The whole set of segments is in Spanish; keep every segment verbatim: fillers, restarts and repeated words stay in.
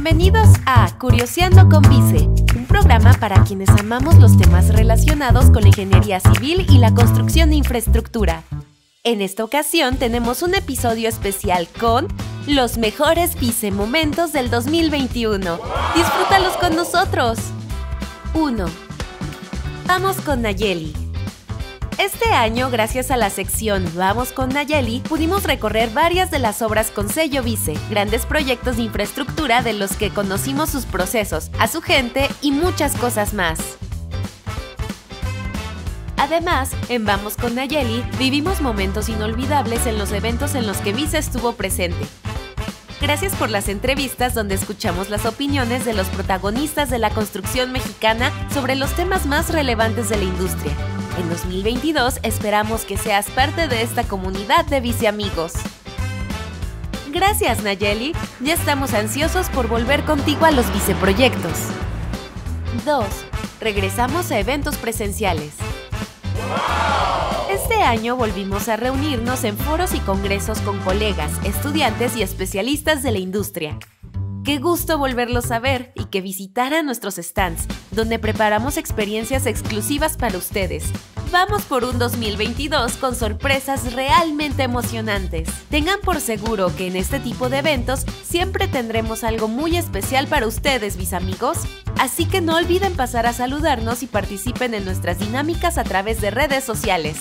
Bienvenidos a Curioseando con Vice, un programa para quienes amamos los temas relacionados con la ingeniería civil y la construcción de infraestructura. En esta ocasión tenemos un episodio especial con los mejores Vice momentos del dos mil veintiuno. ¡Disfrútalos con nosotros! uno. Vamos con Nayeli. Este año, gracias a la sección Vamos con Nayeli, pudimos recorrer varias de las obras con sello Vice, grandes proyectos de infraestructura de los que conocimos sus procesos, a su gente y muchas cosas más. Además, en Vamos con Nayeli, vivimos momentos inolvidables en los eventos en los que Vice estuvo presente. Gracias por las entrevistas donde escuchamos las opiniones de los protagonistas de la construcción mexicana sobre los temas más relevantes de la industria. En dos mil veintidós esperamos que seas parte de esta comunidad de Vice amigos. Gracias, Nayeli. Ya estamos ansiosos por volver contigo a los Vice proyectos. dos. Regresamos a eventos presenciales. Este año volvimos a reunirnos en foros y congresos con colegas, estudiantes y especialistas de la industria. ¡Qué gusto volverlos a ver y que visitaran nuestros stands, donde preparamos experiencias exclusivas para ustedes! Vamos por un dos mil veintidós con sorpresas realmente emocionantes. Tengan por seguro que en este tipo de eventos siempre tendremos algo muy especial para ustedes, mis amigos. Así que no olviden pasar a saludarnos y participen en nuestras dinámicas a través de redes sociales.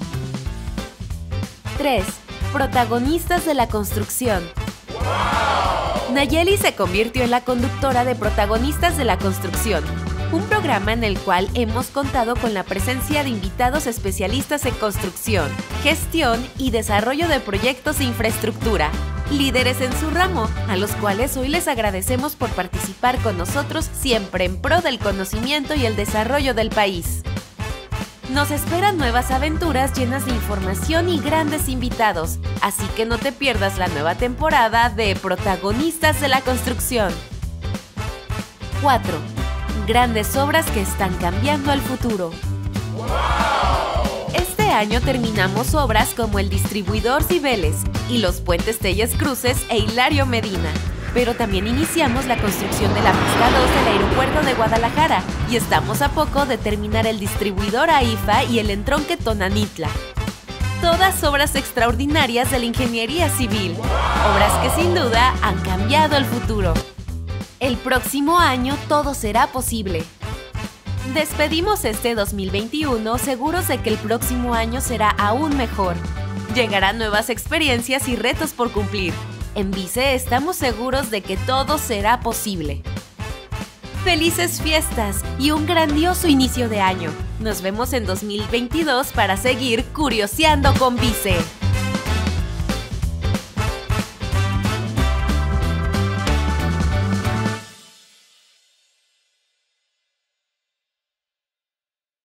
tres. Protagonistas de la construcción. Nayeli se convirtió en la conductora de Protagonistas de la Construcción, un programa en el cual hemos contado con la presencia de invitados especialistas en construcción, gestión y desarrollo de proyectos de infraestructura, líderes en su ramo, a los cuales hoy les agradecemos por participar con nosotros siempre en pro del conocimiento y el desarrollo del país. Nos esperan nuevas aventuras llenas de información y grandes invitados, así que no te pierdas la nueva temporada de Protagonistas de la Construcción. cuatro. Grandes obras que están cambiando al futuro. Este año terminamos obras como el distribuidor Cibeles y los puentes Telles Cruces e Hilario Medina. Pero también iniciamos la construcción de la pista dos del aeropuerto de Guadalajara y estamos a poco de terminar el distribuidor AIFA y el entronque Tonanitla. Todas obras extraordinarias de la ingeniería civil, obras que sin duda han cambiado el futuro. El próximo año todo será posible. Despedimos este dos mil veintiuno seguros de que el próximo año será aún mejor. Llegarán nuevas experiencias y retos por cumplir. En Vice estamos seguros de que todo será posible. ¡Felices fiestas y un grandioso inicio de año! Nos vemos en dos mil veintidós para seguir curioseando con Vice.